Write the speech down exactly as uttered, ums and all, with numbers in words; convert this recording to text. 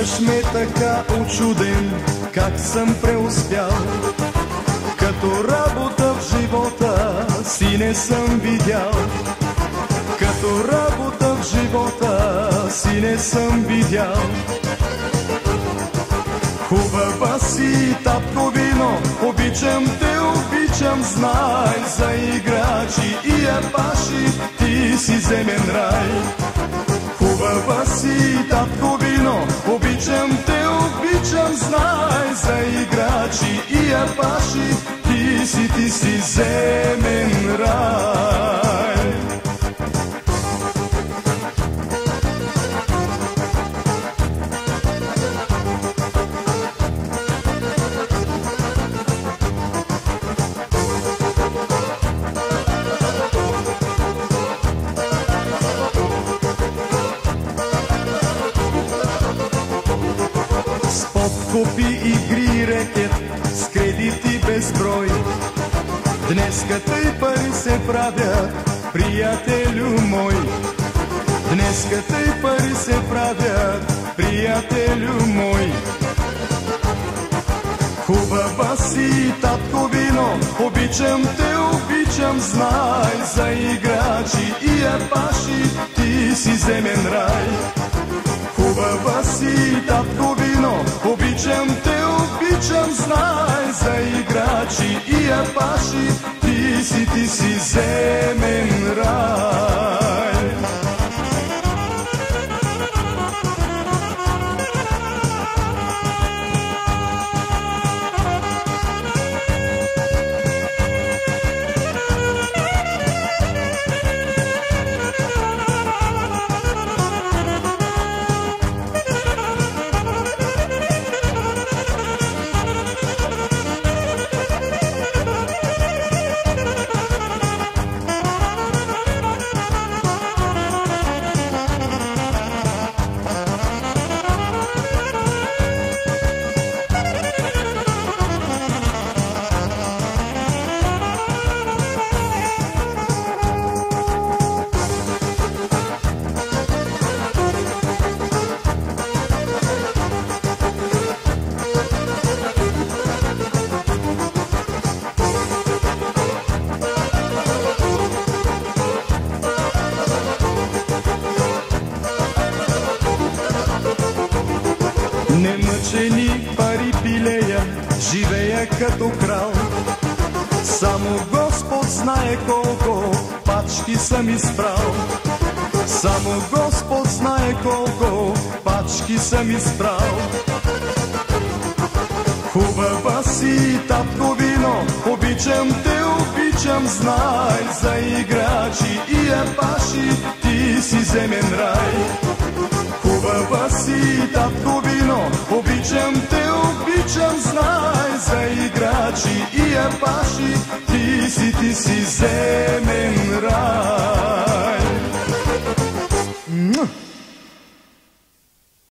Изведнъж ме така учуден, как съм преуспял. Като работа в живота си не съм видял. Като работа в живота си не съм видял. Хубава си, татковино, обичам те, обичам, знай. За играчи и апаши ти си земен рай. Хубава си, татковино, обичам те, обичам, знай. За играчи и апаши ти си, ти си земен рай. Подкупи, игри, рекет, с кредити безброй. Днеска тъй пари се правят, приятелю мой. Днеска тъй пари се правят, приятелю мой. Хубава си, татковино, обичам те, обичам, знай. За играчи и апаши ти си земен рай. Хубава си, татковино, обичам те, обичам, знай. За играчи и апаши ти си, ти си земен рай. Немъчени пари пилея, живея като крал. Само Господ знае колко пачки съм изпрал. Само Господ знае колко пачки съм изпрал. Хубава си, татковино, обичам те, обичам, знай. За играчи и апаши ти си земен рай. Хубава си, татковино, обичам те, обичам, знай. За играчи и апаши ти си, ти си земен рай.